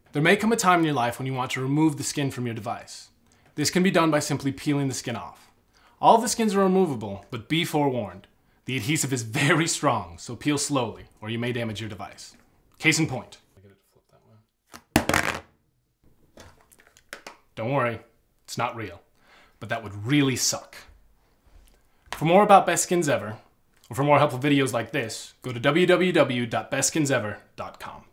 There may come a time in your life when you want to remove the skin from your device. This can be done by simply peeling the skin off. All of the skins are removable, but be forewarned. The adhesive is very strong, so peel slowly, or you may damage your device. Case in point. Don't worry, it's not real, but that would really suck. For more about Best Skins Ever, or for more helpful videos like this, go to www.bestskins.ever.com.